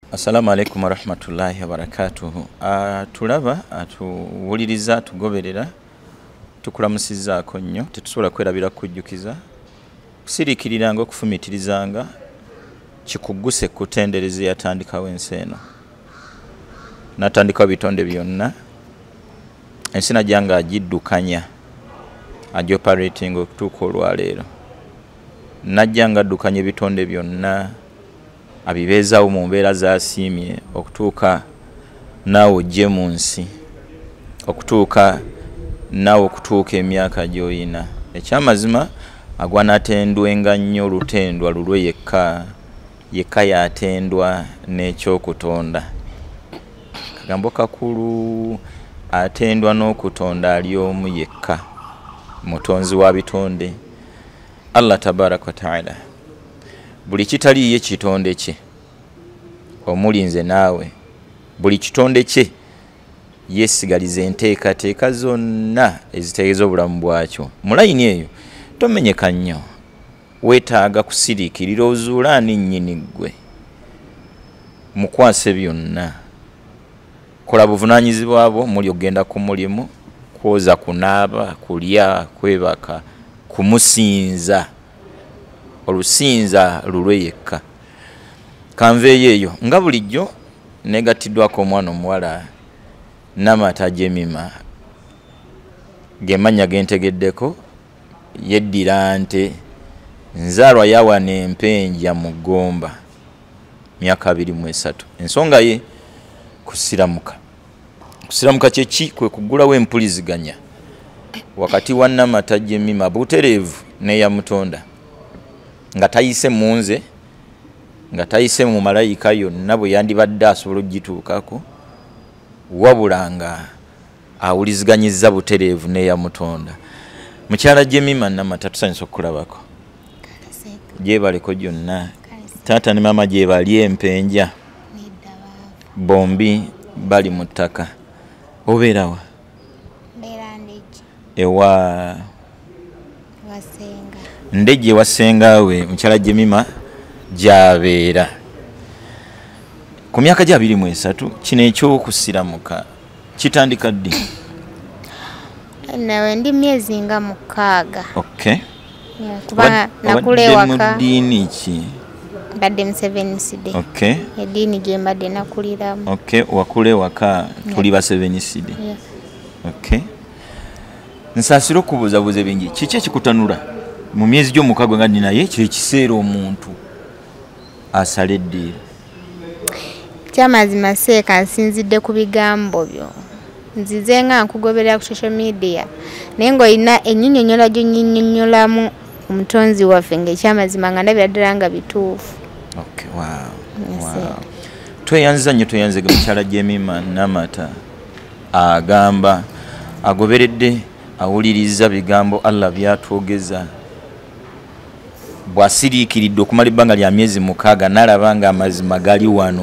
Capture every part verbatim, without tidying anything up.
Assalamu alaikum warahmatullahi wabarakatuh. Uh, tulaba atuwuliriza tugoberera tukulamusizzaako nnyo tetusobola kwerabira kujjukiza kusiriikiriranga okufumitirizanga kikugguse kutendereza yatandikawo ensi eno natandikawo bitonde byonna ensi najjanga agiddukanya agioperating okutuuka olwaleero najjanga addukanya ebitonde byonna abibeezaawo mu mbeera zasiimye okutuuka naawe ojje mu nsi okutuuka naawe okutuuka emyaka gy'oyina ekyamazima agwanatendwenga nnyo olutendwa lulwe yekka yekka yatendwa n'ekyokutonda kagambo kakulu atendwa n'okutonda ali omu yekka mutonzi wa bitonde Allah tabaraka wa taala buli kitaliiye kitonde kye omulinze naawe buli kitonde kye yesigaliza enteekateeka zonna ezitegeeza obulamu bwakyo mulayini eyo tomenyeka nnyo weetaaga kusiriikirira ozuula ani nnyini ggwe mukwase byonna kola buvunaanyizibwa bwo muli ogenda ku mulimu kwoza kunaaba kulya kwebaka kumusinza olusinza lulwe yekka kanveeyo eyo nga bulijjo negatiddwako omwana omuwala Namata Jemima gemanya gentegeddeko yeddira nte nzaalwa yawana empenja mu Gomba myaka abiri mu esatu ensonga ye kusiramuka kusiramuka kyeki kwe kugulawo empuliziganya wakati wa Namata Jemima butereevu neya Mutonda nga tayise munze nga tayise mu malayika yonna bwe yandibadde asobola okugituukako wabula nga awuliziganyizza butereevu neya Mutonda mukyala Jemima Namata tusanyusa okukulabako gyebaleko gyonna taata ne maama gyebali empenja bombi bali mu ttaka obeerawa ewa ndejje wasengaawe mukyala Jemima gyabeera ku myaka gya abiri mu esatu kino ekyokusiramuka kitandika ddi? Nawe ndi myezi nga mukaaga. Okay. Yeah, kuba nakule waka. Ddiini ki? Mbadde mu Seventh Day. Okay. Eddiini gye mbadde nakuliramu. Okay, wakule waka tuli ba Seventh Day. Yeah. Okay. Nsasiro kubuzabuze bingi. Kiki ekikutanula? Mu myezi gyo mukaaga nga ndi naye kye kiseera omuntu asaledde. Kyamazima seeka nsinzidde ku bigambo byo. Nzize nga nkugoberera ku social media naye ng'olina ennyinyonnyola gy'onnyinyonnyolamu omutonzi waffe ng'ekyamazima nga ndabira ddala nga bituufu. Okay, wow. Wow. Tweyanziza nnyo tweyanzige mukyala Jemima Namata agamba agoberedde awuliriza bigambo Allah byatwogeza bw'asiriikiridde okumala ebbanga lya myezi mukaaga n'alaba nga amazima gali wano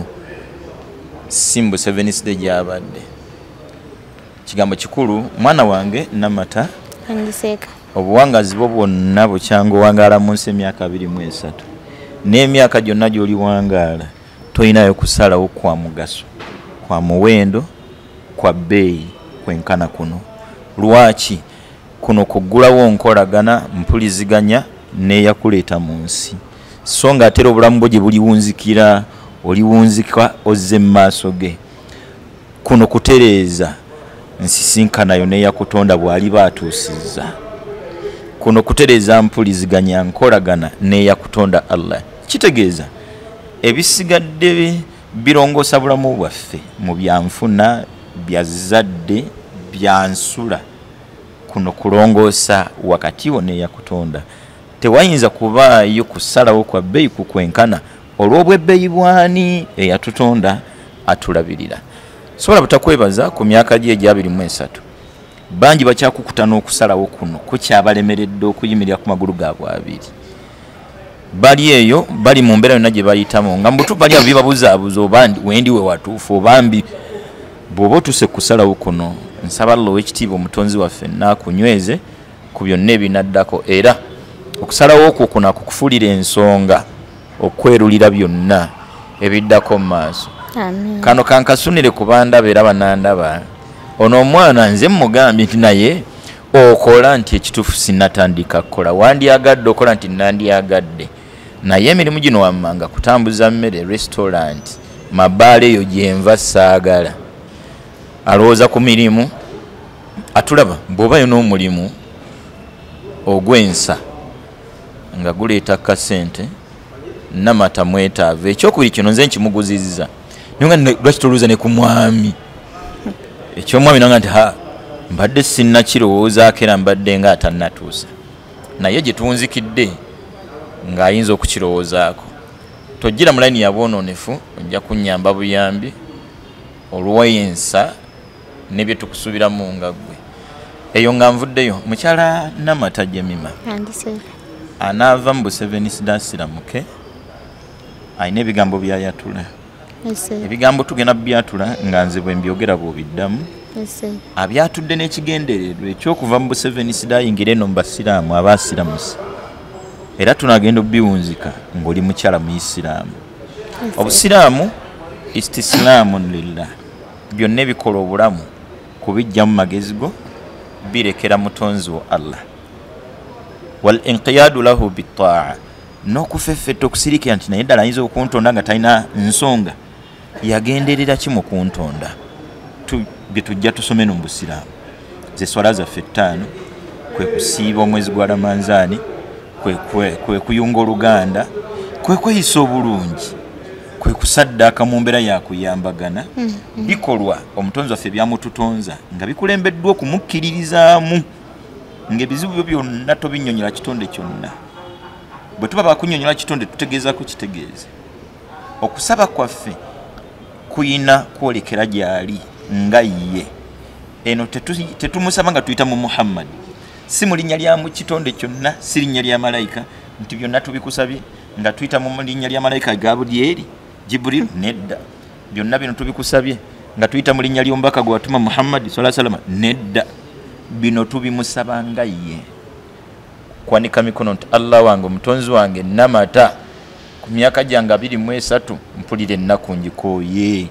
simbu Seventh Day gy'abadde kigambo kikulu mwana wange Namata Andiseeka obuwangazi bwo bwonna bukyanga owangaala mu nsi emyaka abiri mu esatu n'emyaka gyonna gy'oli wangaala toyinayo kusalawo kwa mugaso kwa muwendo kwa bbeeyi kwenkana kuno lwaki kuno kuggulawo nkolagana mpuliziganya neeyakuleeta mu nsi so nga atera obulamu bwo gye buliwunzikira oliwunzika ozze mu maaso ge kuno kutereeza nsisinkanayo neeyakutonda bw'ali baatuusizza kuno kutereeza mpuliziganya nkolagana neeyakutonda Allah kitegeeza ebisigadde birongoosa bulamu bwaffe mu byanfuna bya zadde bya nsula kuno kulongoosa wakati wo neeyakutonda tewayinza kubaayo kusalawo kwa bbeeyi kukwenkana olw'obwebbeeyi bwani eyatutonda atulabirira sobola butakwebaza ku myaka gye egya abiri mu esatu bangi bakyakukuta n'okusalawo kuno kukyabalemeredde okuyimirira ku magulu gaabwe abiri bali eyo bali mu mbeera yonna gye bayitamu nga mbutu bali abo bibabuzaabuza oba wendi we watuufu obambi bw'oba otuse kusalawo kuno nsaba Allah ow'ekitiibwa omutonzi waffe naakunyweze ku byonna ebinaddako era okusalawo okwo kuno akukufuulira ensonga okwerulira byonna ebiddako mu maaso. Amen. Kano kankasunire ku bandaba era banandaba. Ono omwana nze mmugambye nti naye okola nti ekituufu sinnatandika kukola. Wandyagadde okola nti nandyagadde. Naye emirimu gino wammanga kutambuza mmere restaurant mabaale eyo gyenva saagala. Alowooza ku mirimu atulaba bw'obayo n'omulimu ogwensa nga guleeta kasente namata mwetaavu ekyokubiri kino nze nkimuguzizza naye nga lwaki tolowooza ne ku mwami ekyomwami nanga nti ha mbadde sinnakirowoozaako era mbadde nga atannatuusa naye gye tunzikidde ng'ayinza okukirowoozaako tojjira mu layini yabwonoonefu ojja kunnyamba buyambi olw'ensa ne bye tukusuubiramu nga ggwe eyo nga nvuddeyo mukyala namata Jemima anaava mu Busevenisi daasiramuke ayina ebigambo byayatula ebigambo tugenda byatula nga nze bwe mbyogera bw'obiddamu abyatudde n'ekigendererwa ekyokuva mu Busevenisi daayingira eno mu basiraamu abaasiramusi era tunagenda obiwunzika ng'oli mukyala mu Isiraamu. Obusiraamu istislaamu lillah byonna ebikola obulamu kubijja mu magezi go birekera mutonzi wo Allah wal inqiyadu lahu bitaa n'okufeffetta okusirikira nti naye ddala ayinza okuntonda nga talina nsonga yagenderera ki mu kuntonda bye tujja tusome no mu Busiraamu ze swala zaffe ttaano kwe kusiiba omwezi gwa Ramanzaani kwe, kwe, kwe kuyunga oluganda kwe kweyisa obulungi kwe kusaddaaka mu mbeera yakuyambagana mm-hmm. bikolwa omutonzi waffe byamututonza nga bikulembeddwa okumukkiririzaamu ng'ebizibu byo byonna tobinnyonnyola kitonde kyonna bwe tuba bakunnyonnyola kitonde tutegeeza ku kitegeeze okusaba kwaffe kuyina kwolekera gy'ali nga ye eno tetumusaba nga tuyita mu Muhammad si mu linnya lya mu kitonde kyonna si linnya lya malayika nti byonna tubikusabye nga tuyita mu linnya lya malayika Gabudyeri Jibril nedda byonna bino tubikusabye nga tuyita mu linnya ly'omubaka gwe watuma Muhammad sallallahu alaihi wasallam nedda bino tubimusaba nga ye kwanika mikono nti Allah wange omutonzi wange namata ku myaka gyange abiri mu esatu mpulira ennaku njikooye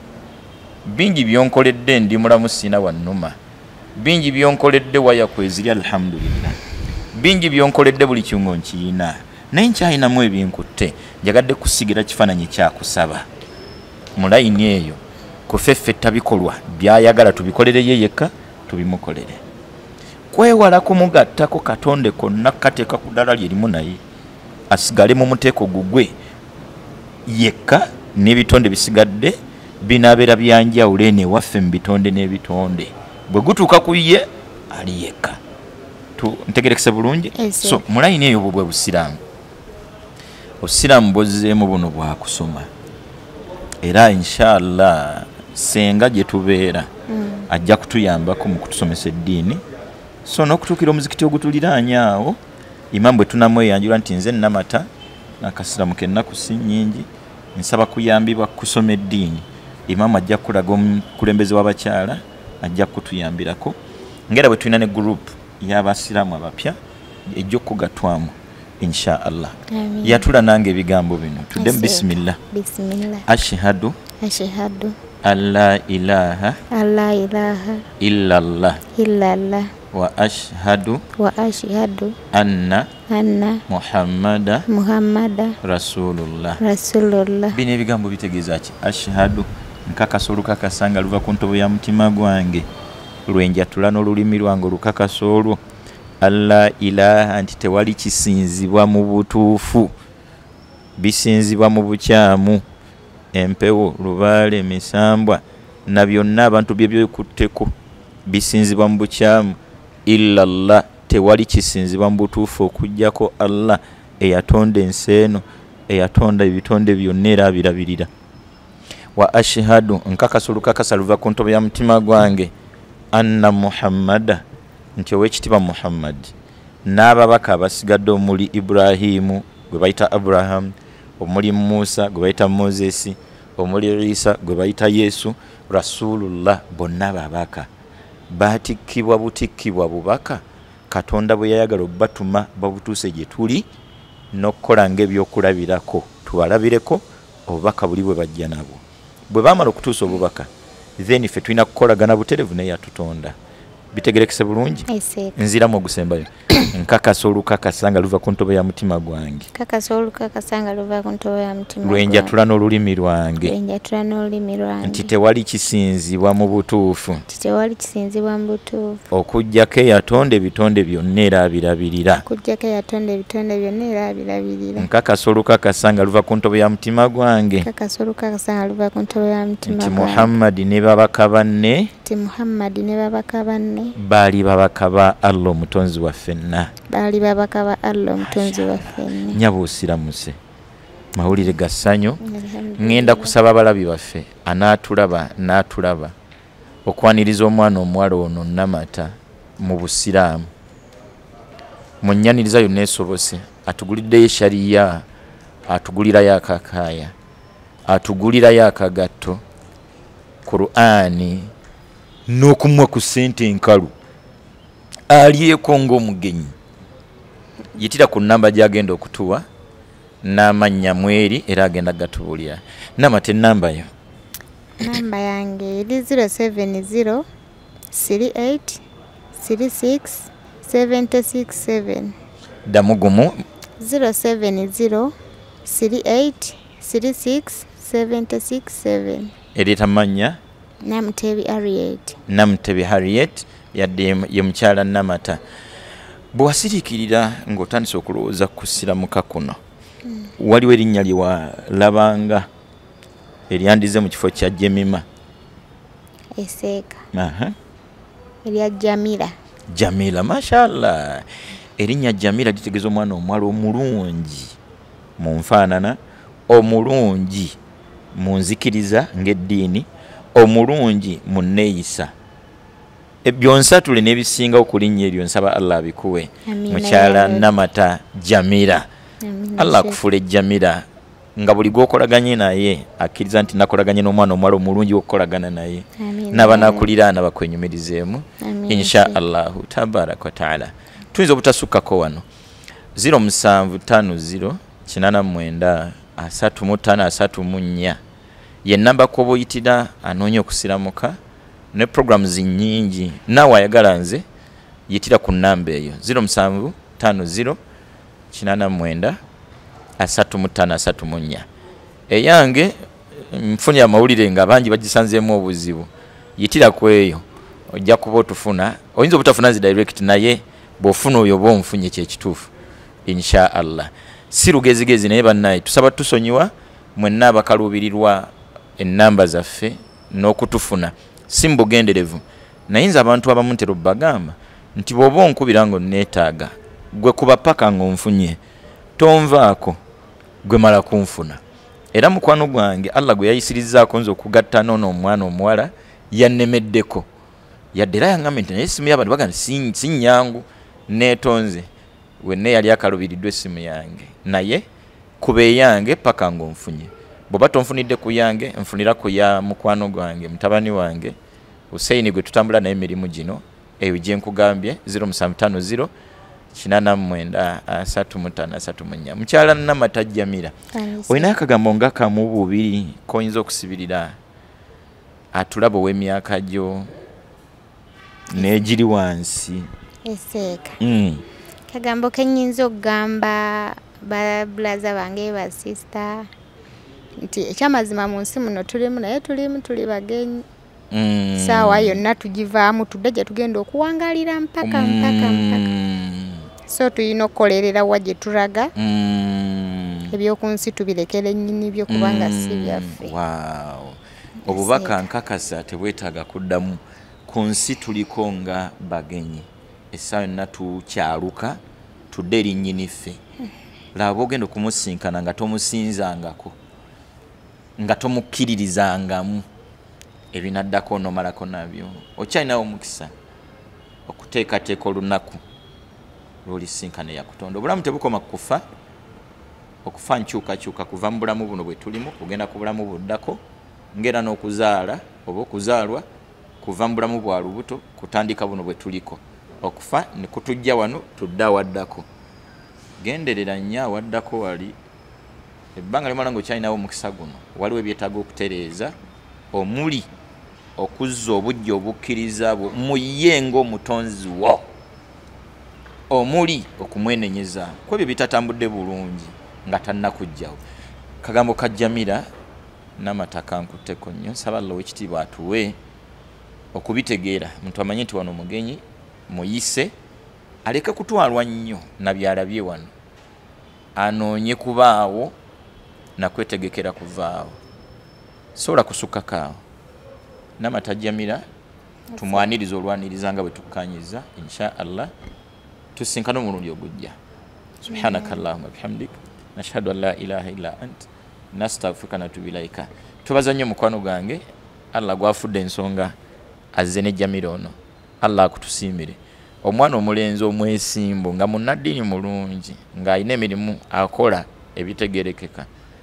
bingi byonkoledde ndi mulamu sina wannuma bingi byonkoledde waya kweziri alhamdulillah bingi byonkoledde buli kimu nkiyina naye nkyayinamu ebinkutte njagadde kusigira kifaananyi kyakusaba mu layini eyo kufeffetta bikolwa byayagala tubikolere ye yekka tubimukolere kwewala kumugattako katonde konna kateeka ku ddala lyerimu naye asigale mu muteeko gugwe yekka n'ebitonde bisigadde binaabeera byanjawulo eno ewaffe mu bitonde n'ebitonde bwe gutuuka ku ye ali yekka ntegerekese bulungi so mu layini eyo bwe busiraamu obusiraamu bwozzeemu buno bwakusoma era inshallah senga gye tubeera mm. ajja kutuyambako mu kutusomesa eddiini so n'okutuukira omuzikiti ogutuliraanya awo imamu bwe tunamweyanjula nti nze namata nakasiramuka ennaku si nnyingi nsaba kuyambibwa kusoma eddiini imamu ajja kulaga omukulembeze w'abakyala ajja kutuyambirako ngera bwe tulina ne gurupu y'abasiraamu abapya ejja okugatwamu insha Allah yatula nange ebigambo bino tudde bismillah bismillah ashhadu ashhadu alla ilaha alla ilaha illa Allah illa Allah wa ashhadu wa ashhadu anna anna muhammada muhammada rasulullah rasulullah bino ebigambo bitegeeza ki ashhadu nkakasa olukakasa luva ku ntobo ya mutima gwange lwenjatula n'olulimi lwange olukakasa olwo alla ilaha nti tewali kisinzibwa mu butuufu bisinzibwa mu bukyamu empewo lubaale emisambwa na byonna abantu bye byekutteko bisinzibwa mu bukyamu illa Allah tewali kisinzibwa mu butuufu okujjako Allah eyatonda ensi eno eyatonda ebitonde byonna era abirabirira wa ashhadu nkakasa olukakasa luva ku ntobo ya mutima gwange anna muhammada nti owekitiibwa Muhammad n'ababaka abasigadde omuli Ibrahimu gwe bayita Abraham omuli Musa gwe bayita Moses omuli Isa gwe bayita Yesu rasulullah bonna babaka batikkibwa butikkibwa bubaka Katonda bwe yayagala obatuma babutuuse gye tuli n'okukola ng'ebyokulabirako tubalabireko obubaka buli bwe bajja nabwo bwe baamala okutuusa obubaka then ffe tulina kukolagana buterevu naye atutonda bitegerekese bulungi nziramu ogusembayo nkakasa olukakasa nga luva ku ntobo ya mutima gwange kakasa olukakasa nga luva ku ntobo ya mutima gwange lwenjatula n'olulimi lwange lwenjatula n'olulimi lwange nti tewali kisinzibwa mu butuufu nti tewali kisinzibwa mu butuufu okuggyako eyatonda ebitonde byonna era abirabirira okuggyako eyatonda ebitonde byonna era abirabirira nkakasa olukakasa nga luva ku ntobo ya mutima gwange kakasa olukakasa nga luva ku ntobo ya mutima nti gwange muhammadi ne babaka banne nti muhammadi ne babaka banne baali babaka ba Allah omutonzi waffe ffenna baali babaka ba Allah omutonzi waffe ffenna nyabo osiramuse mawulire ga ssanyu ngenda kusaba abalabi baffe anaatulaba n'atulaba okwaniriza omwana omuwala ono Namata mu busiraamu mu nnyaniriza yonna esobose atuguliddeyo shariya atugulirayo akakaaya atugulirayo akagatto Qur'ani n'okumwa ku ssente enkalu alyeko ng'omugenyi yitira ku namba gy'agenda okutuwa n'amannya mweri era agenda gatubulira Namata ennamba yo namba yange eri zero seven zero three eight three six seven six seven ddamu gumu zero seven zero three eight three six seven six seven ereeta mannya Namutebi Harriet Namutebi Harriet yadde ye mukyala Namata bwe wasiriikirira ng'otandise okulowooza ku kusiramuka kuno mm. waliwo erinnya lye walabanga eryandize mu kifo kya Jemima eseeka aha erya Jamila Jamila mashallah erinnya Jamila litegeeza omwana omuwala omulungi mu nfaanana omulungi mu nzikiriza ng'eddiini omulungi mu nneeyisa ebyonsatule n'ebisinga okulinnya eryo nsaba Allah abikuwe mukyala Namata Jamila Allah akufule Jamila nga buli gwokolaganye naye akkiriza nti nakolaganye n'omwana omuwala omulungi okukolagana naye n'abanakuliraana bakwenyumirizeemu insha Allahu tabaraka wa taala tuyinza obutasukkako wano zero musanvu tano zero kinana mwenda asatu mu ttaano asatu mu nnya ye namba kobo yitira anoonya okusiramuka ne programs nyingi nawe ayagala nze yitira ku namba eyo zero musanvu tano zero kinana mwenda asatu mu ttaano asatu mu nnya eyange nfunira amawulire nga bangi bagisanzeemu obuzibu yitira ku eyo ojja kuba otufuna oyinza obutafuna zi direct naye bw'ofuna oyo oba onfunye kyekituufu insha Allah si lugezigezi naye bannaye tusaba tusonyiwa mwenna abakaluubirirwa ennamba zaffe n'okutufuna si mbugenderevu nayinza abantu abamu ntero bagamba nti bw'oba onkubira ng'onneetaaga gwe kuba paka ng'onfunye tonvaako gwe mala kunfuna era mukwano gwange Allah gwe yayisirizaako nze okugatta noono omwana omuwala yannemeddeko yadde era yaŋŋambye nti naye essimu y'abantu bagamba si, si nnyangu neetonze wenna yali akalubiriddwa essimu yange naye kuba eyange paka ng'onfunye bw'oba tonfunidde ku yange nfunira ku ya mukwano gwange mutabani wange Hussein gwe tutambula naye emirimu gino eyo gye nkugambye zero musanvu ttaano zero kinana mwenda asatu mu ttaano asatu mu nnya mukyala Namata Jamila olinayo akagambo nga kamu bubiri koyinza okusibirira atulaba ow'emyaka gyo n'egiri wansi eseeka mm. kagambo kenyinza okugamba babulaza bange ba sister nti ekyamazima mu nsi muno tulimu naye tulimu tuli bagenyi mm. saawa yonna tugivaamu tudde gye tugenda okuwangalira mpaka mpaka mpaka so tulina okukolerera wa gye tulaga mm. ebyoku nsi tubirekere nnyini byo kubanga mm. si byaffe wow. obubaka nkakasa tebwetaaga kuddamu ku nsi tuliko nga bagenyi essaawa yonna tukyaluka tudde eri nnyiniffe laba ogenda okumusinkana nga tomusinzangako nga tomukkiririzangamu ebinaddako onomalako nabyo okyalinawo omukisa okuteekateeka olunaku lw'olisinkana yakutonda obulamu tebukoma kufa okufa nkyukakyuka kuva mu bulamu buno bwe tulimu kugenda ku bulamu buddako ngera n'okuzaala oba okuzaalwa kuva mu bulamu bwa lubuto kutandika buno bwe tuliko okufa ne kutujja wano tudda awaddako genderera nnyo awaddako wali ebbanga limala ng'okyalinawo omukisa guno waliwo ebyetaaga okutereeza omuli okuzza obujja obukkiriza bwo mu ye ng'omutonzi wo, omuli okumwenenyeza ku ebyo bitatambudde bulungi nga tannakugjawo. Kagambo ka Jamila n'amataka nkutteko nnyo, nsaba Allah ow'ekitiibwa atuwe okubitegeera, muntu amanye nti wano omugenyi muyise, aleke kutwalwa nnyo na byalabye wano, anoonye kubaawo nakwetegekera kuvaawo, sobola kusukkako awo. N'amata Jamila tumwaniriza olwaniriza nga bwe tukkanyiza, insha Allah tusinkana omulundi ogujja. Subhanaka Allahumma bihamdik nashhadu an la ilaha illa ant nastaghfiruka wa natubu ilaika. Tubaza nnyo mukwano gange, Allah gwafudde ensonga azze ne Jamila ono, Allah akutusiimire. Omwana omulenzi omwesimbu nga munnaddiini mulungi ng'alina emirimu akola ebitegerekeka,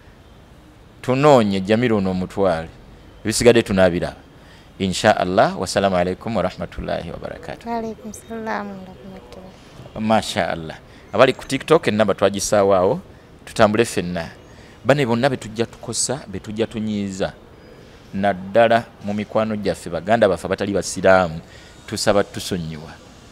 tunoonye Jamila ono omutwale, ebisigadde tunaabiraba insha Allah. Wassalamu alaikum warahmatullahi wabarakatuh. Waalaikum salaam warahmatullahi. Masha Allah. Abali ku TikTok enamba twagisaawo tutambule ffenna, bane bonna betujja tukosa betujja tunyiiza naddala mu mikwano gyaffe baganda baffe abatali basiraamu, tusaba tusonyiwa.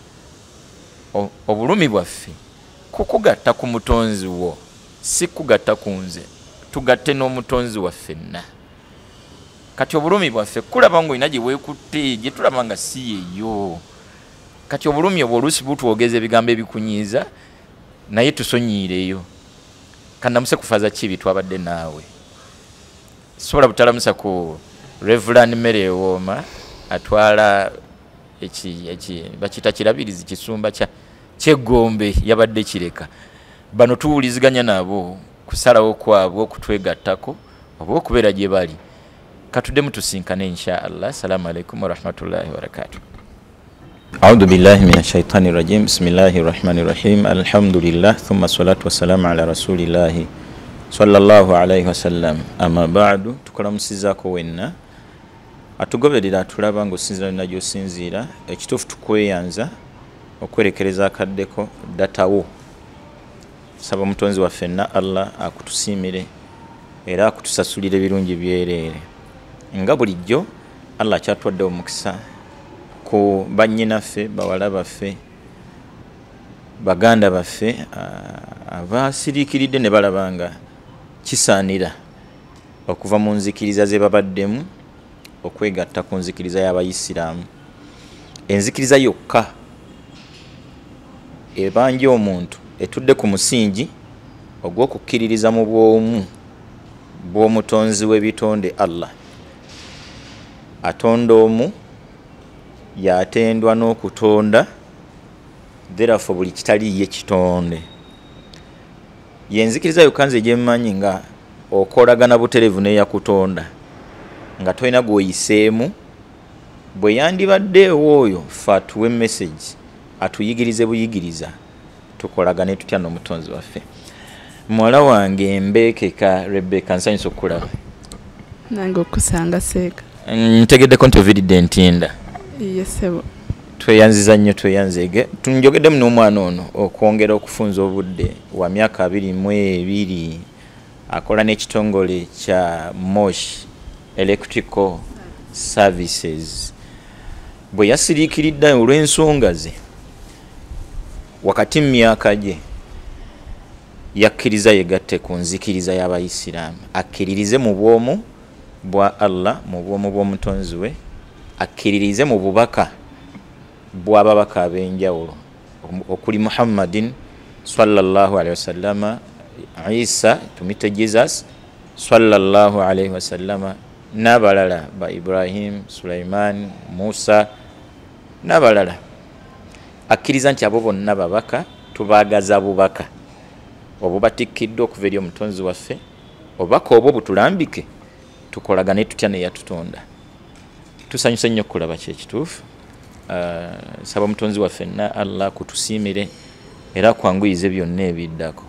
Obulumi bwaffe kukugatta ku mutonzi wo, si kugatta ku nze, tugatte n'omutonzi waffenna. Kati obulumi bwaffe kulaba ng'olina gye weekutte gye tulaba nga si yeeyo. Kati obulumi obwo oluusi butwogeza ebigambo ebikunyiiza, naye tusonyiireyo. Kannamuse kufaza kibi twabadde naawe. Sobola butalamusa ku Reverend Mary Wooma atwala eki eki bakita kirabirizi kisumba kya kyegombe yabadde kireka. Bano tuwuliziganya nabo kusalawo kwabwe okutwegattako oba okubeera gye bali. Katuddemu tusinkane insha Allah. Assalamu alaikum warahmatullahi wabarakatuh. أعوذ بالله من الشيطان الرجيم بسم الله الرحمن الرحيم الحمد لله ثم الصلاة والسلام على رسول الله صلى الله عليه وسلم أما بعد tukulamusizaako wenna atugoberera atulaba ng'osinzira nna gy'osinziira ekituufu tukweyanza okwerekereza akaddeko datawo. Saba omutonzi waffenna Allah akutusiimire era akutusasulire birungi byereere nga bulijjo. Allah kyatwadde omukisa ku bannyinaffe, bawala baffe, baganda baffe abasiriikiridde ne balaba nga kisaanira okuva mu nzikiriza ze babaddemu okwegatta ku nzikiriza y'Abayisiraamu. Enzikiriza yokka ebanja omuntu etudde ku musingi ogw'okukkiririza mu bwomu bw'omutonzi w'ebitonde Allah. Atonda omu yatendwa n'okutonda, therefore buli kitali ye kitonde. Yenzikiriza yokka nze gye mmanyi nga okolagana buterevu n'eyakutonda nga tolina gw'oyiseemu, bwe yandibaddeewo oyo ffe atuwe message atuyigirize buyigiriza tukolagane tutya n'omutonzi waffe. Muwala wange Mbekeka Rebecca nsanyusa okukulaba. Nange okusanga seeka. Ntegeddeko nti oviridde ntinda. Yesebo. Tweyanziza nnyo tweyanzege. Tunjogeddemu n'omwana ono okwongera okufunza obudde wa myaka abiri mu ebiri akola n'ekitongole kya Mosh Electrical Services. Bwe yasiriikiridde olw'ensonga ze wakati mu myaka gye yakkiriza yegatte ku nzikiriza y'Abayisiraamu, akkiririze mu bwomu bwa Allah, mu bwomu bw'omutonzi we, akkiririze mu bubaka bw'ababaka ab'enjawulo okuli Muhammadin sallallahu alaihi wasallama, Isa tumite Jesus sallallahu alaihi wasallama, n'abalala ba Ibrahim, Sulaiman, Musa n'abalala. Akkiriza nti abo bonna babaka, tubaagaza bubaka obubatikkiddwa okuva eri omutonzi waffe, obubaka obwo butulambike tukolagane tutya ne yatutonda. Tusanyuse nnyo okulaba kyekituufu. Uh, saba omutonzi waffenna Allah kutusiimire era kwanguyize byonna ebiddako.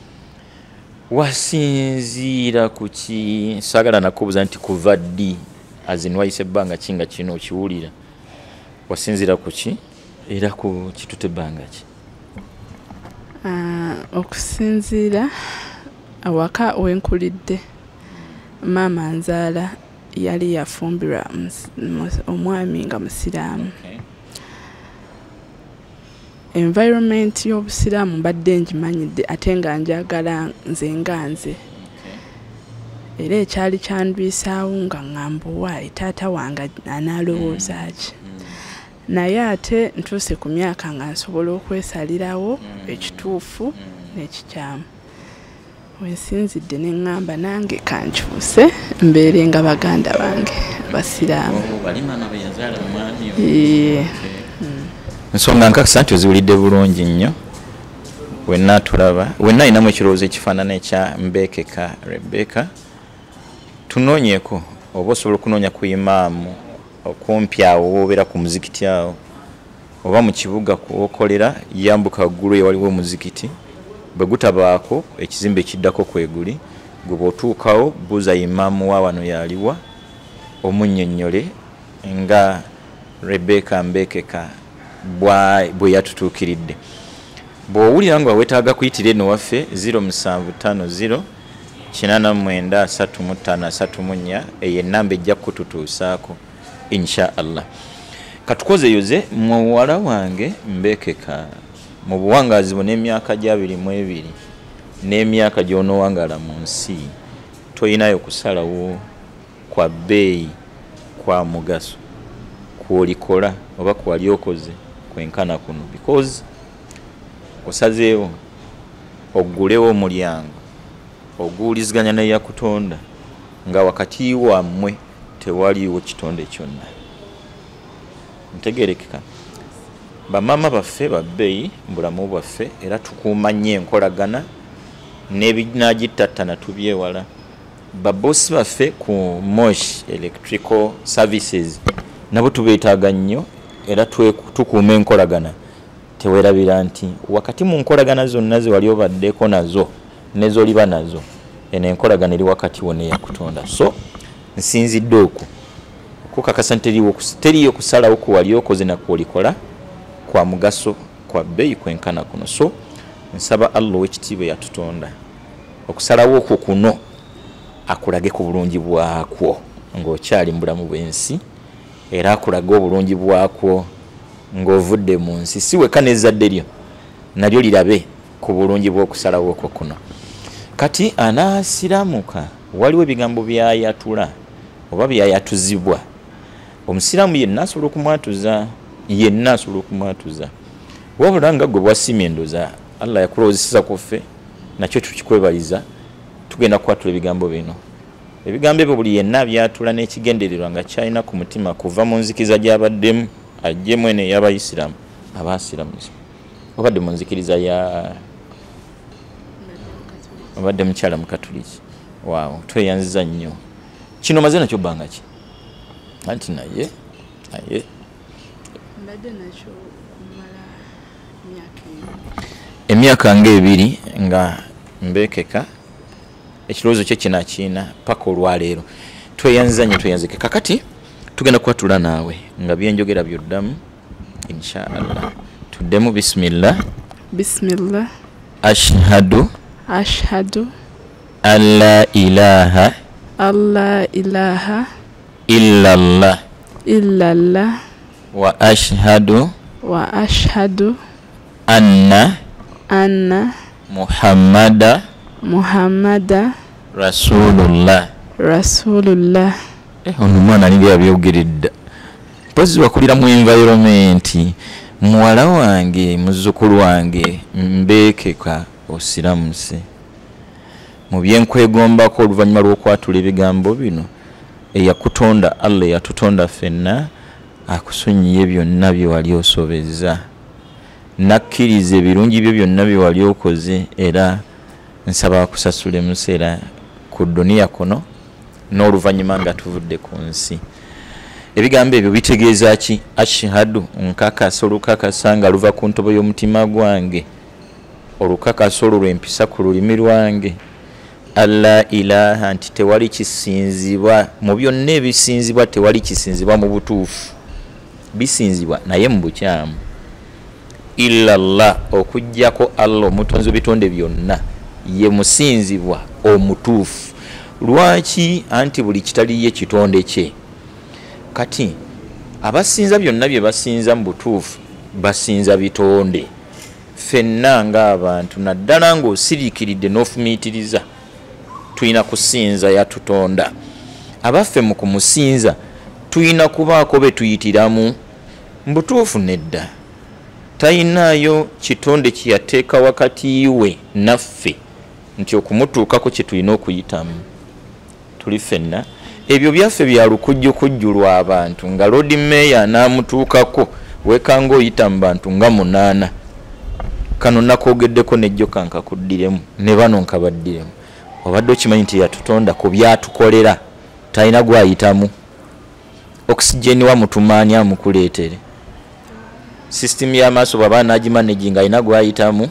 Wasinziira ku ki? Saagala nakubuuza nti kuva ddi azin wayise ebbanga ki nga kino okiwulira? Wasinziira ku ki era ku kitutte ebbanga ki? Uh, okusinziira awaka wenkulidde maama nzaala yali yafumbirwa omwami nga musiraamu. Environment y'obusiraamu mbadde ngimanyidde ate nga njagala nze nga nze. Era ekyali kyandwisaawo nga ŋŋambuwa taata wange anaalowooza ki. Naye ate ntuuse ku myaka nga nsobola okwesalirawo ekituufu n'ekikyamu. Wensinzidde ne ŋŋamba nange kankyuse mbeere nga baganda bange abasiraamu. Nsonga nkakasa nti oziwulidde bulungi nnyo wenna tulaba wenna ayinamu ekirowoozo ekifaanana ekya Mbekeka Rebecca. Tunoonyeeko oba osobola okunoonya ku imaamu okumpi awo wobeera ku muzikiti awo oba mu kibuga kwokolera yambuka waggulu ewaliwo omuzikiti bwe gutabaako ekizimbe ekiddako kweguli gwe bw'otuukawo buuza imaamu wa wano yaliwa omunnyonnyole nga Rebecca Mbekeka bwe yatutuukiridde. Bw'owulira nga weetaaga kuyitira eno waffe zero seven five zero kinana mwenda asatu mu ttaano asatu mu nnya eyo ennamba ejja kututuusaako insha Allah. Katukozeyoze muwala wange Mbekeka mu buwangaazi bwo n'emyaka gy'abiri mu ebiri n'emyaka gy'onoowangala mu nsi toyinayo kusalawo kwa bbeeyi kwa mugaso kwolikola oba kwali okoze kwenkana kuno because osazeewo oggulewo omulyango oguwuliziganya ne yakutonda nga wakati wammwe tewaliwo kitonde kyonna. Ntegerekeka bamama baffe babbeeyi mbulamu bwaffe era tukuuma nnyo enkolagana n'ebinagittattana tubyewala. Babosi baffe ku Mosh Electrical Services nabo tubeetaaga nnyo era tukuuma enkolagana. Teweerabira nti wakati mu nkolagana zonna ze wali obaddeko nazo nezoliba nazo eno enkolagana eri wakati wo neyakutonda. So nsinzidde okwo okukakasa nti teriyo kusalawo ku wali okoze nakwolikola kwa mugaso kwa bbeeyi kwenkana kuno. So nsaba Allah ow'ekitiibwa yatutonda okusalawo okwo kuno akulage ku bulungi bwakwo ng'okyali mu bulamu bw'ensi era akulage obulungi bwakwo ng'ovudde mu nsi si weka n'ezzadde lyo nalyo lirabe ku bulungi bw'okusalawo okwo kuno. Kati anaasiramuka waliwo ebigambo byayatula oba byayatuzibwa. Omusiraamu yenna asobola okumwatuza yenna asobola okumwatuza wabula nga gwe bwasiima endoza Allah yakulowoozesa ku ffe nakyo tukikwebaliza tugenda kwatula ebigambo bino. Ebigambo ebyo buli yenna byatula n'ekigendererwa nga kyalina ku mutima kuva mu nzikiriza gy'abaddemu ajjemu eno ey'Abayisiraamu abaasiramuza obadde mu nzikiriza ya obadde mukyala mukatuliki. Waawo tweyanziza nnyo kino maze nakyo bbanga ki anti naye naye mbadde nakyo kumala emyaka ng'ebiri nga Mbekeka ekirowoozo kye kinakiina paka olwaleero tweyanziza nnyo tweyanzike. Kakati tugenda kwatula naawe nga byenjogera byoddamu insha Allah. Tuddemu bismillah bismillah ashhadu ashhadu an la ilaha alla ilaha illallah illallah wa ashhadu wa ashhadu anna anna muhammada muhammada rasulullah rasulullah. Eh, ono mwana nili yabyogeredda mpozi wakulira mu environment muwala wange muzzukulu wange Mbekeka osiramuse mu byenkwegombako oluvannyuma lw'okwatula ebigambo bino eyakutonda Allah yatutonda ffenna akusonyiye byonna bye wali osobezza nakkiriza ebirungi byo byonna bye wali okoze era nsaba akusasule museera ku dduniya kuno n'oluvannyuma nga tuvudde ku nsi. Ebigambo ebyo bitegeeza ki? Ashhadu nkakasa olukakasa nga luva ku ntobo y'omutima gwange olukakasa olwo lwempisa ku lulimi lwange alla ilaha nti tewali kisinzibwa mu byonna ebisinzibwa tewali kisinzibwa mu butuufu bisinzibwa naye mu bukyamu illallah okujjako Allah omutonzi w'ebitonde byonna ye musinzibwa omutuufu. Lwaki? Anti buli kitaliye kitonde kye. Kati abasinza byonna bye basinza mu butuufu basinza bitonde. Ffenna ng'abantu naddala ng'osiriikiridde n'ofumiitiriza tulina kusinza yatutonda. Abaffe mu kumusinza tulina kubaako be tuyitiramu. Mu butuufu nedda tayinaayo kitonde kye yateeka wakati we naffe nti okumutuukako kye tulina okuyitamu. Tuli ffenna ebyo byaffe bya lukujjukujjulwa abantu nga Lord Mayor n'amutuukako wekanga oyita mu bantu nga munaana. Kano nakoogeddeko nejjo kankakuddiremu ne bano nkabaddiremu. Obadde okimanyi nti yatutonda ku byatukolera talina gwayitamu. Oxygen wa mutumaani amukuleetere. System y'amaaso bw'aba n'agimanaginga alina gwayitamu.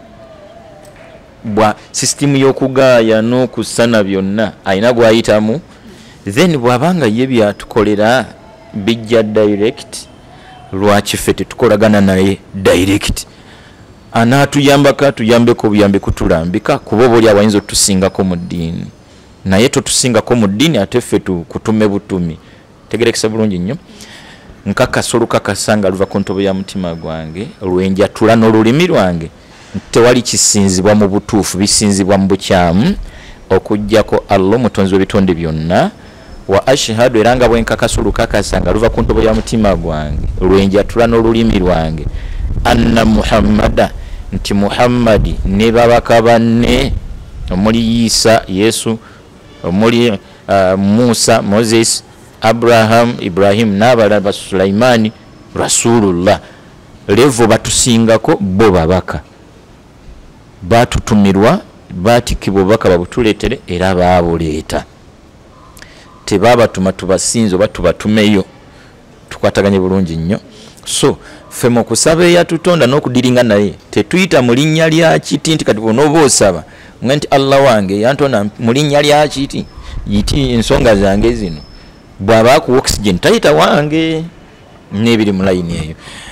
Bwa system y'okugaaya n'okusana byonna alina gwayitamu. Then bw'abanga ye byatukolera bijja direct, lwaki ffe tetukolagana naye direct? Anaatuyambako atuyambeko obuyambi kutulambika kuba oba oli awayinza otusingako mu ddiini. Naye totusingako mu ddiini ate ffe tukutume butumi. Tegerekesa bulungi nnyo. Nkakasa olukakasa nga luva ku ntobo ya mutima gwange lwenjatula n'olulimi lwange tewali kisinzibwa mu butuufu, bisinzibwa mu bukyamu okuggyako Allah mutonzi w'ebitonde byonna. Wa ashhadu era nga bwenkakasa olukakasa nga luva ku ntobo ya mutima gwange lwenjatula n'olulimi lwange anna Muhammada nti Muhammadi ne babaka banne omuli Isa Yesu omuli uh, Musa Moses Abraham Ibrahim n'abalala Sulaimani Rasulullah levo batusingako bo babaka batutumirwa batikibwa baka babutuletere era baabuleeta. Tebabatuma tubasinzo batubatumeyo tukwataganye bulungi nnyo. So ffe mu kusaba eyatutonda n'okudiringa naye tetuyita mu linnya lya kiti nti kati bw'onooba osaba nti Allah wange yantonda mu linnya lya kiti yiti ensonga zange zino. Bw'aba ku oxygen tayita wange n'ebiri mu layini eyo.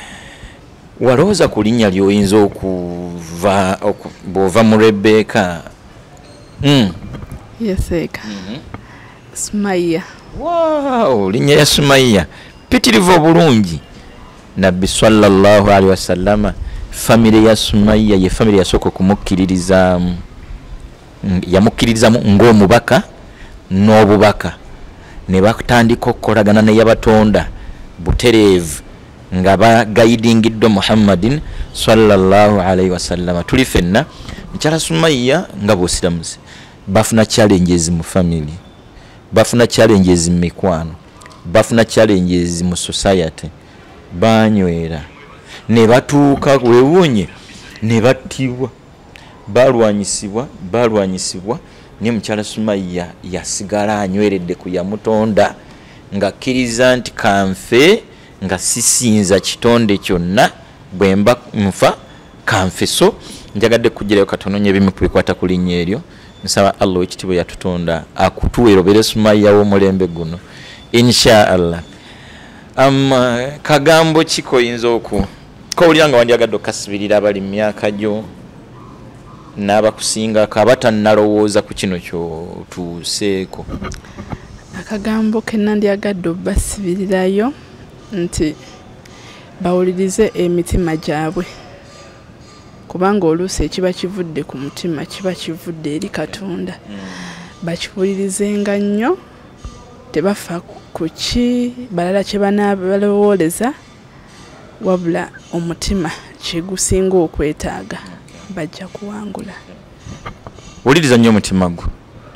Walowooza ku linnya ly'oyinza okuva bw'ova mu Rebecca? Mm. Yeseka. Mm-hmm. Sumaiya. Wow, linnya ya Sumaiya pitirivu obulungi. Nabbi sallallahu alaihi wasallama family ya Sumaiya ye family yasooka okumukkiririzaamu. Yamukkiririzamu ng'omubaka n'obubaka. Ne batandika okukolagana n'eyabatonda butereevu nga bagayidingiddwa Muhammadin sallallahu alaihi wasallama. Tuli ffenna mukyala Sumaiya nga bw'osiramuze bafuna challenges mu family, bafuna challenges mu mikwano, bafuna challenges mu society. Banywera ne batuuka weewuunye ne battibwa balwanyisibwa balwanyisibwa ne mukyala Sumaiya yasigala anyweredde ku yamutonda nga kkiriza nti kanfe nga sisinza kitonde kyonna bwemba nfa kanfe. So njagadde kugirayo katononye ebimu ku bikwata ku linnya eryo. Nsaba Allah ekitiibwa yatutonda akutuwerobere Sumaiya w'omulembe guno insha Allah. Um, kagambo kikoyinza oku kowulira nga wandyagadde okasibirira abali mu myaka gyo n'abakusingako abatannalowooza ku kino kyotuuseeko? Akagambo ke nandyagadde obbasibirirayo nti bawulirize emitima gyabwe kubanga oluusi ekiba kivudde ku mutima kiba kivudde eri Katonda. Mm. Bakiwulirizenga nnyo tebafa kuki balala kye banabalowooleza wabula omutima kyegusinga okwetaaga bajja kuwangula. Wuliriza nnyo omutima gwo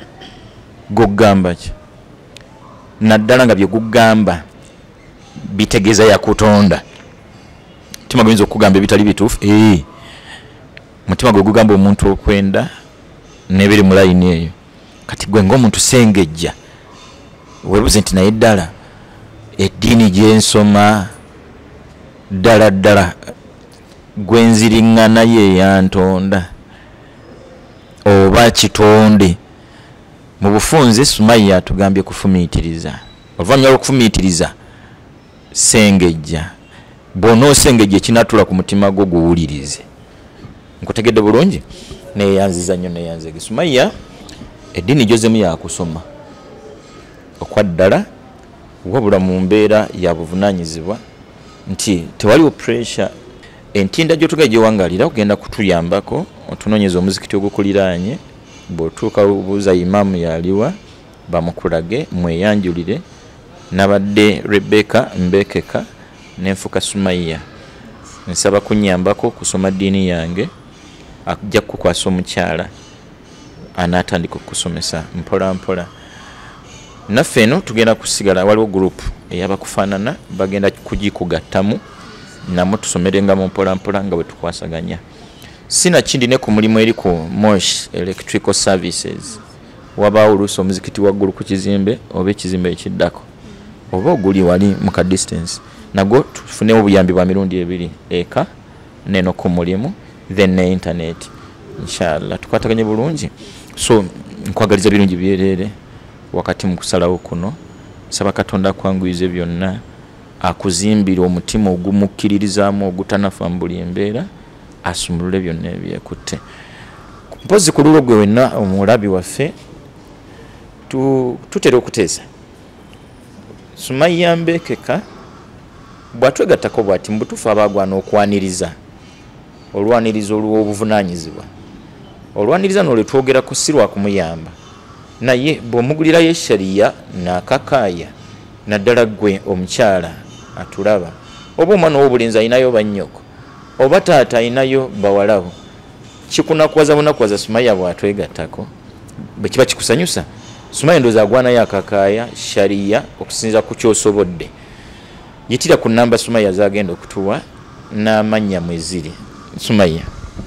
gugamba ki naddala nga bye gugamba bitegeeza yakutonda. Mutima guyinza okugamba ebitali bituufu. Ee mutima gwe gugamba omuntu okwenda n'ebiri mu layini eyo. Kati gwe ng'omuntu sengejja webuze nti naye ddala eddiini gyensoma ddala ddala gwenziriŋŋana ye yantonda oba kitonde. Mu bufunze Sumaiya atugambye kufumiitiriza. Oluvannyuma lw'okufumiitiriza sengejja. Bw'onoosengejja ekinatula ku mutima gwo guwulirize. Nkutegedde bulungi? Neeyanziza nnyo neeyanzege. Sumaiya eddiini gyozemu yakusoma okwaddala wabula mu mbeera ya buvunaanyizibwa nti tewaliwo pressure entinda gyotuga gyewangalira kugenda kutuyambako otunoonyeza omuzikiti ogukuliraanye bw'otuuka obuuza imaamu yaliwa bamukulage mweyanjulire nabadde Rebecca Mbekeka n'enfuka Sumaiya nsaba kunyambako kusoma ddiini yange ajja kukwasa omukyala anaatandika okusomesa mpola mpola naffe eno tugenda kusigala waliwo group eyabakufaanana bagenda kugikugattamu namwe tusomerenga mu mpola mpola nga bwe tukwasaganya sina kindi ne ku mulimu eri ku Mosh Electrical Services wabaawo oluusi omuzikiti waggulu ku kizimbe oba ekizimbe ekiddako oba oguli wali mu ka distance nagwo tufunewo obuyambi bwa mirundi ebiri eka neno ku mulimu then ne internet inshallah tukwataganye bulungi so nkwagaliza birungi byerere wakati mu kusalawo kuno saba Katonda kwanguyize byonna akuzimbira omutima ogumukkiririzaamu ogutanafambula embeera asumulule byonna ebyekutte mpozi ku lulo gwe wenna omulabi waffe tutera okuteesa Sumaiya Mbekeka bw'atwegattako bw'ati mbutuufu abaagwana okwaniriza olwaniriza olw'obuvunaanyizibwa olwaniriza n'olwe twogerako si lwa kumuyamba naye bw'omugulirayo eshariya n'akakaaya naddala ggwe omukyala atulaba oba omwana w'obulenzi ayinayo bannyoko oba taata ayinayo bawalawo kikunakuwaza bunakuwaza Sumaiya bw'atwegattako bwe kiba kikusanyusa Sumaiya ndowooza agwanayo akakaaya shariya okusinza ku kyosobodde yitira ku namba Sumaiya zagenda okutuwa n'amannya mweziri Sumaiya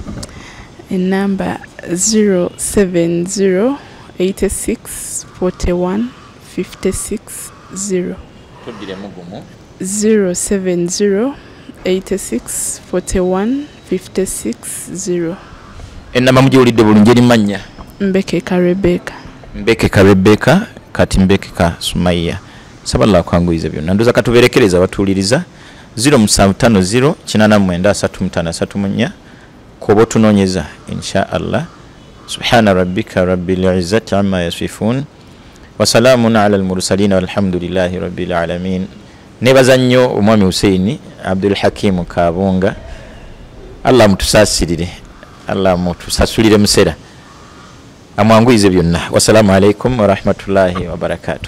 enamba zero seven zero eight six four one five six zero tuddiremu gumu zero seven zero eight six four one five six zero enamba mugiwulidde bulungi erimannya Mbekeka Rebecca Mbekeka Rebecca kati Mbekeka Sumaiya sabala kwanguyiza byonna ndoza katuberekereza batuuliriza zero seven five zero eight nine three five three nine kobo tunoonyeza insha Allah subhana rabbika rabbil izzati amma yasifun wa salamun ala al mursalin walhamdulillahi rabbil alamin nebaza nnyo omwami Hussein Abdul Hakim Kabunga Allah mutusasirire Allah mutusasulire musera amwanguyize byonna wassalamu alaikum wa rahmatullahi wa barakatuh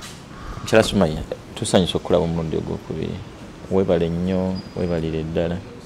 Mukira Sumaiya tusanyusa okulaba omulundi ogwokubiri webale nnyo webalire ddala